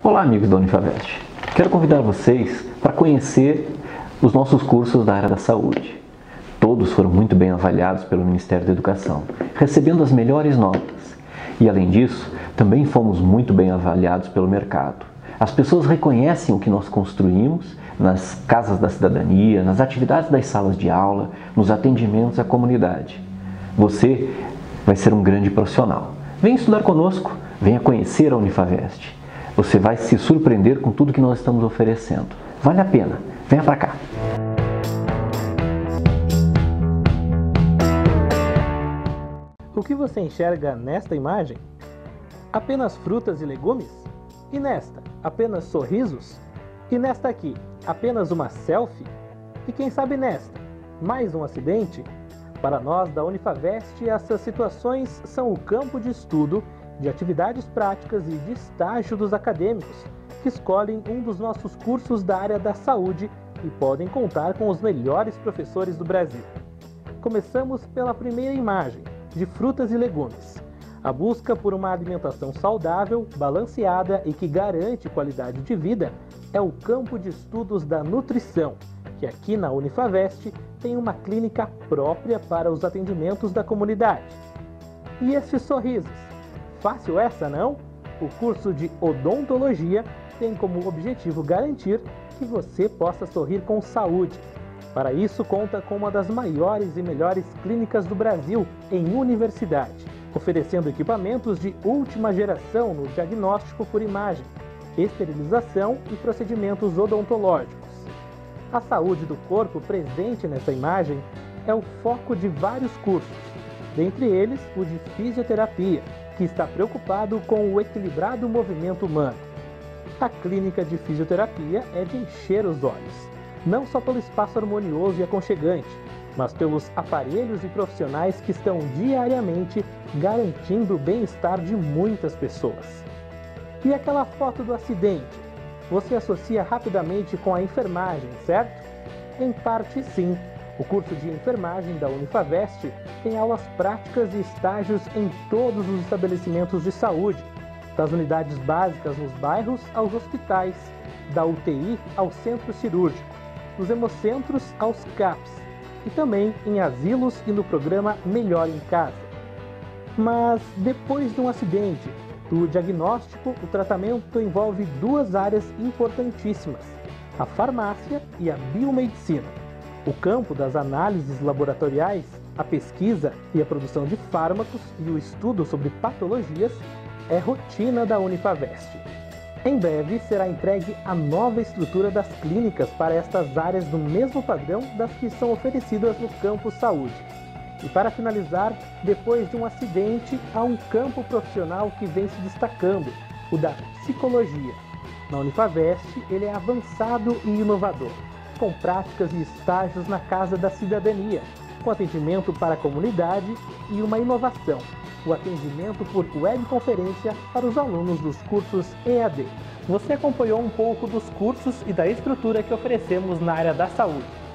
Olá, amigos da Unifavest. Quero convidar vocês para conhecer os nossos cursos da área da saúde. Todos foram muito bem avaliados pelo Ministério da Educação, recebendo as melhores notas. E, além disso, também fomos muito bem avaliados pelo mercado. As pessoas reconhecem o que nós construímos nas casas da cidadania, nas atividades das salas de aula, nos atendimentos à comunidade. Você vai ser um grande profissional. Venha estudar conosco, venha conhecer a Unifavest. Você vai se surpreender com tudo que nós estamos oferecendo. Vale a pena. Venha para cá. O que você enxerga nesta imagem? Apenas frutas e legumes? E nesta, apenas sorrisos? E nesta aqui, apenas uma selfie? E quem sabe nesta, mais um acidente? Para nós da Unifavest, essas situações são o campo de estudo de atividades práticas e de estágio dos acadêmicos, que escolhem um dos nossos cursos da área da saúde e podem contar com os melhores professores do Brasil. Começamos pela primeira imagem, de frutas e legumes. A busca por uma alimentação saudável, balanceada e que garante qualidade de vida é o campo de estudos da nutrição, que aqui na Unifavest tem uma clínica própria para os atendimentos da comunidade. E estes sorrisos? Fácil essa, não? O curso de odontologia tem como objetivo garantir que você possa sorrir com saúde. Para isso, conta com uma das maiores e melhores clínicas do Brasil em universidade, oferecendo equipamentos de última geração no diagnóstico por imagem, esterilização e procedimentos odontológicos. A saúde do corpo presente nessa imagem é o foco de vários cursos, dentre eles o de fisioterapia, que está preocupado com o equilibrado movimento humano. A clínica de fisioterapia é de encher os olhos, não só pelo espaço harmonioso e aconchegante, mas pelos aparelhos e profissionais que estão diariamente garantindo o bem-estar de muitas pessoas. E aquela foto do acidente? Você associa rapidamente com a enfermagem, certo? Em parte, sim. O curso de enfermagem da Unifavest tem aulas práticas e estágios em todos os estabelecimentos de saúde, das unidades básicas nos bairros aos hospitais, da UTI ao centro cirúrgico, dos hemocentros aos CAPs e também em asilos e no programa Melhor em Casa. Mas depois de um acidente, do diagnóstico, o tratamento envolve duas áreas importantíssimas, a farmácia e a biomedicina. O campo das análises laboratoriais, a pesquisa e a produção de fármacos e o estudo sobre patologias é rotina da Unifavest. Em breve será entregue a nova estrutura das clínicas para estas áreas do mesmo padrão das que são oferecidas no campo saúde. E para finalizar, depois de um acidente, há um campo profissional que vem se destacando, o da psicologia. Na Unifavest, ele é avançado e inovador, com práticas e estágios na Casa da Cidadania, com atendimento para a comunidade e uma inovação, o atendimento por webconferência para os alunos dos cursos EAD. Você acompanhou um pouco dos cursos e da estrutura que oferecemos na área da saúde.